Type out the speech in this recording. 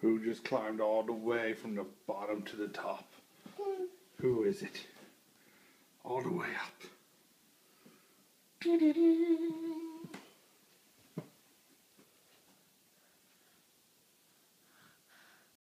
Who just climbed all the way from the bottom to the top? Who is it? All the way up.